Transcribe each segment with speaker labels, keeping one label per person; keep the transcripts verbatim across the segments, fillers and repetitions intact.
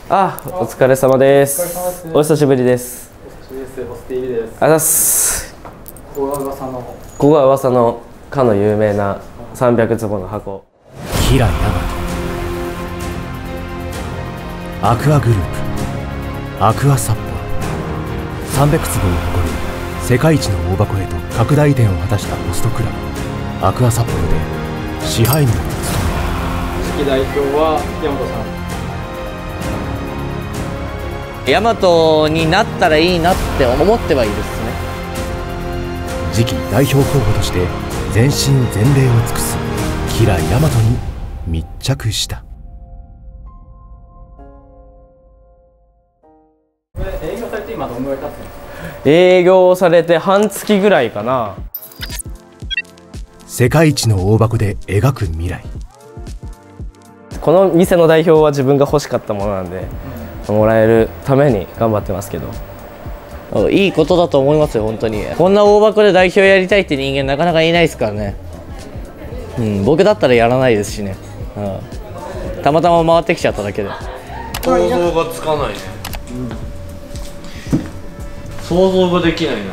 Speaker 1: あ、お疲れ様です。お久しぶりです。
Speaker 2: お久しぶりです。ホスティービです。
Speaker 1: ありがとうございます。
Speaker 2: ここが噂の。こ
Speaker 1: ここが噂のかの有名なさんびゃくつぼの箱。
Speaker 3: 平大和、アクアグループ、アクア札幌。さんびゃくつぼを誇る世界一の大箱へと拡大移転を果たしたホストクラブアクア札幌で支配人を務
Speaker 2: める。次期代表は大和さん。
Speaker 4: 大和になったらいいなって思ってはいいですね。
Speaker 3: 次期代表候補として全身全霊を尽くす吉良大和に密着した。
Speaker 2: 営業されて今どのぐらい経つんですか？
Speaker 1: 営業されて半月ぐらいかな。
Speaker 3: 世界一の大箱で描く未来。
Speaker 1: この店の代表は自分が欲しかったものなんで、うん、もらえるために頑張ってますけど、
Speaker 4: いいことだと思いますよ。本当にこんな大箱で代表やりたいって人間なかなかいないですからね。うん、僕だったらやらないですしね、うん、たまたま回ってきちゃっただけで
Speaker 5: 想像がつかないね、うん、想像ができないな。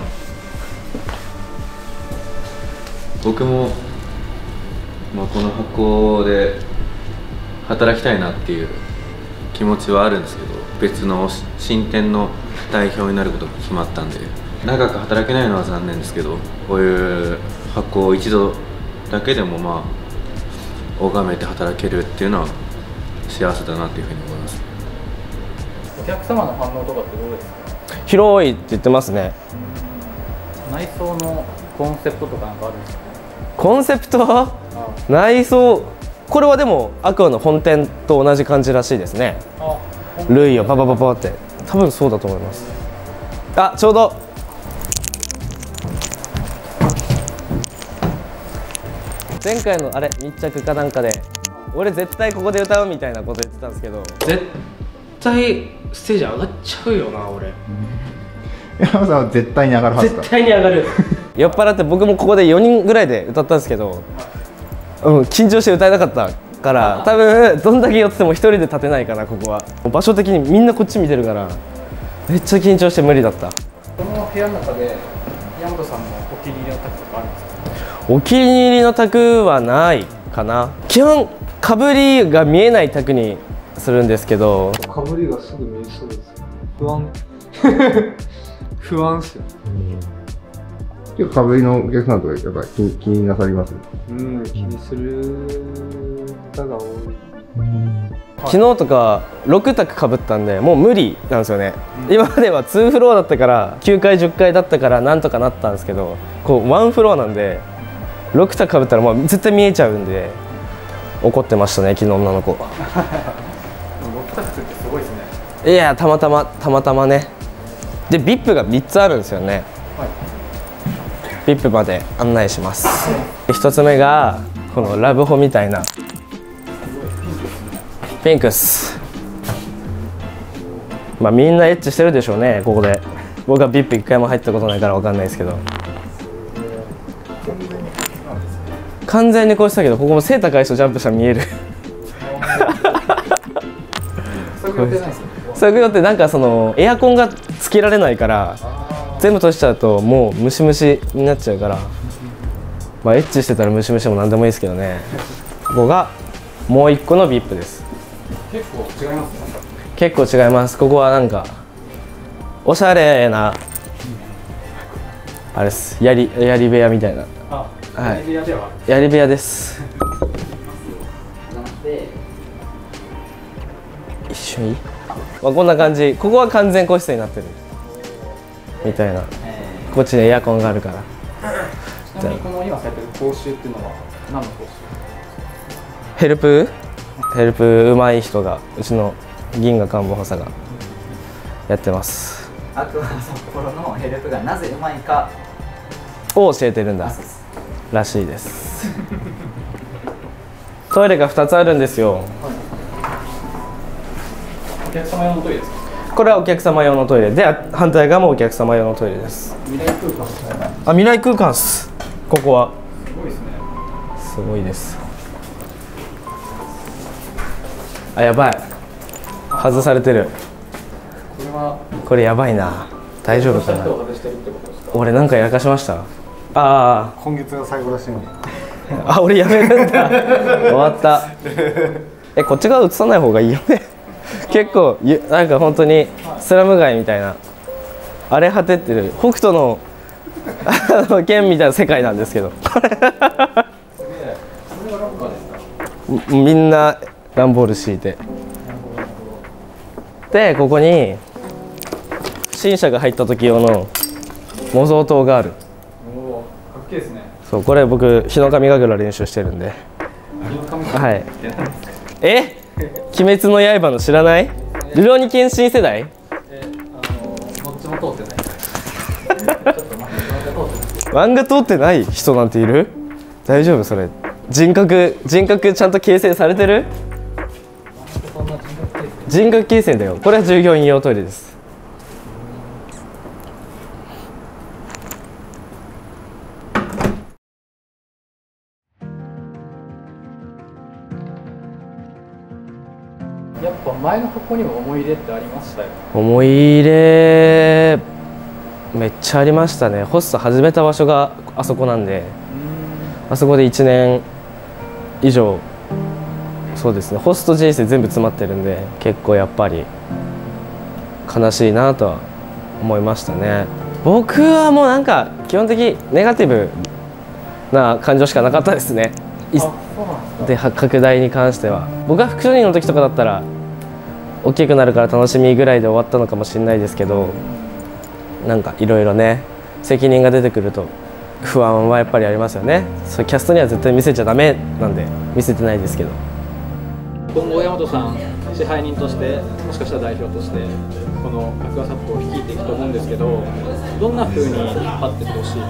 Speaker 6: 僕も、まあ、この箱で働きたいなっていう気持ちはあるんですけど、別の新店の代表になることが決まったんで、長く働けないのは残念ですけど、こういう箱を一度だけでもまあ拝めて働けるっていうのは幸せだなっていうふうに思います。
Speaker 2: お客様の反応とかってどうですか？
Speaker 1: 広いって言ってますね。
Speaker 2: 内装のコンセプトとかなんかあるんですか？
Speaker 1: コンセプトは内装、これはでもアクアの本店と同じ感じらしいですね。ルイをパパパパって多分そうだと思います。あ、ちょうど前回のあれ密着かなんかで俺絶対ここで歌うみたいなこと言ってたんですけど、
Speaker 5: 絶対ステージ上がっちゃうよな俺。
Speaker 7: 山本さんは絶対に上がるはずか。
Speaker 5: 絶対に上がる。
Speaker 1: 酔っ払って僕もここでよにんぐらいで歌ったんですけど、うん、緊張して歌えなかったから多分どんだけ酔っても一人で立てないかな。ここは場所的にみんなこっち見てるからめっちゃ緊張して無理だった。
Speaker 2: この部屋の中で大和さんのお気に入りの卓とかあるんですか？
Speaker 1: お気に入りの卓はないかな。基本かぶりが見えない卓にするんですけど、
Speaker 8: かぶりがすぐ見えそうです。不安不安っすよ。
Speaker 7: 結構かぶりのお客さんとかやっぱり気に気になさります？
Speaker 8: うん、気にする方が多い。
Speaker 1: 昨日とかろく卓かぶったんでもう無理なんですよね、うん、今まではにフロアだったからきゅうかいじゅっかいだったからなんとかなったんですけど、こうワンフロアなんでろく卓かぶったらもう絶対見えちゃうんで怒ってましたね昨日女の子。ろく
Speaker 2: 卓ってすごいですね。
Speaker 1: いやたまたまたまたまね。で ブイアイピー がみっつあるんですよね、はい、ブイアイピー まで案内します。ひとつめがこのラブホみたいなピンクス。まあみんなエッチしてるでしょうねここで。僕は ブイアイピー 一回も入ったことないから分かんないですけど、完全にこうしたけどここも背高い人ジャンプしたら見える。そういうことってなんかそのエアコンがつけられないから全部閉じちゃうともうムシムシになっちゃうから、まあエッチしてたらムシムシも何でもいいですけどね。ここがもう一個の ブイアイピー です。
Speaker 2: 結構違いますね。
Speaker 1: 結構違います。ここはなんかおしゃれなあれです。やりやり部屋みたいな。
Speaker 2: あ、
Speaker 1: はい、
Speaker 2: やり部屋では
Speaker 1: やり部屋です。一緒に、まあ、こんな感じ。ここは完全個室になってるみたいな。こっちにエアコンがあるから。
Speaker 2: ちなみにこの今されてる講習っていうのは何の講習？
Speaker 1: ヘルプヘルプうまい人がうちの銀河官房補佐がやってます。
Speaker 9: アクア札幌のヘルプがなぜうまいか
Speaker 1: を教えてるんだらしいです。トイレがふたつあるんですよ。
Speaker 2: お客様用のトイレですか？
Speaker 1: これはお客様用のトイレで、反対側もお客様用のトイレです。
Speaker 2: 未来空間ですね。
Speaker 1: あ、未来空間っす。ここは
Speaker 2: すごいですね。
Speaker 1: すごいです。あ、やばい。 外されてる。
Speaker 2: これは
Speaker 1: これやばいな。大丈夫かな。
Speaker 2: 外してるってことですか？
Speaker 1: 俺なんかやらかしました。あ
Speaker 8: 今月が最後らしいんで。
Speaker 1: あ、あ、俺やめるんだ。終わった。え、こっち側映さない方がいいよね。結構ゆなんか本当にスラム街みたいな荒れ果てってる北斗のあの剣みたいな世界なんですけど、みんな段ボール敷いて、でここに新車が入った時用の模造刀がある。
Speaker 2: おお、かっけえですね。
Speaker 1: そう、これ僕日の神神楽練習してるんで。
Speaker 2: 日の神
Speaker 1: はい。
Speaker 2: って何ですか？
Speaker 1: え、鬼滅の刃の知らない？ルローニケンシン世代？
Speaker 2: え、あのどっちも通ってない。ちょっと待って、漫画通ってない。
Speaker 1: 漫画通ってない人なんている？大丈夫それ？人格人格ちゃんと形成されてる？
Speaker 2: そんな人格形成。
Speaker 1: 人格形成だよ。これは従業員用トイレです。
Speaker 2: やっぱ前の箱にも思い入れってありましたよ。
Speaker 1: 思い入れめっちゃありましたね。ホスト始めた場所があそこなんで、あそこでいちねん以上、そうですね、ホスト人生全部詰まってるんで、結構やっぱり悲しいなとは思いましたね。僕はもうなんか基本的にネガティブな感情しかなかったですね。いで拡大に関しては僕は副所人の時とかだったら大きくなるから楽しみぐらいで終わったのかもしれないですけど、なんかいろいろね責任が出てくると不安はやっぱりありますよね。そうキャストには絶対見せちゃダメなんで見せてないですけど、
Speaker 2: 今後大和さん支配人としてもしかしたら代表としてこのアクアサップを率いていくと思うんですけど、どんな風に引っ張っていってほしい？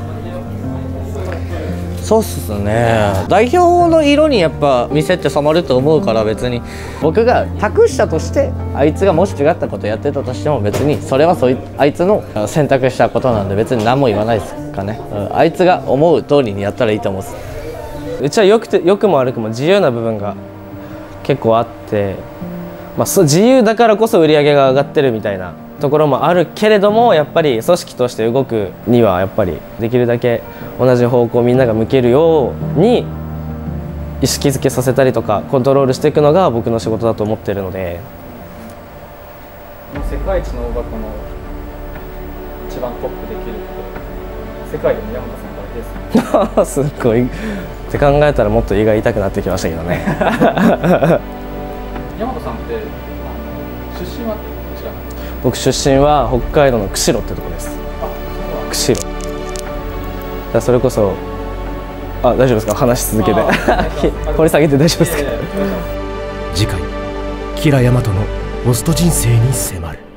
Speaker 4: そうっすね、代表の色にやっぱ店って染まると思うから、別に僕が託したとしてあいつがもし違ったことやってたとしても別にそれはそいあいつの選択したことなんで別に何も言わないですかね、うん、あいつが思う通りにやったらいいと思うんです。
Speaker 1: うちはよくて良くも悪くも自由な部分が結構あって、まあ、そう自由だからこそ売り上げが上がってるみたいなところもあるけれども、やっぱり組織として動くにはやっぱりできるだけ同じ方向をみんなが向けるように意識づけさせたりとかコントロールしていくのが僕の仕事だと思ってるので、
Speaker 2: 世界一の大箱の一番トップできるって世界でも山田さんだけですね。
Speaker 1: すごいって考えたらもっと胃が痛くなってきましたけどね。
Speaker 2: 山田さんってあの出身はどちらなんですか？
Speaker 1: 僕出身は北海道の釧路ってとこです。釧路だ、それこそあ大丈夫ですか、話し続けて掘り下げて大丈夫ですか。
Speaker 3: 次回キラヤマトのホスト人生に迫る。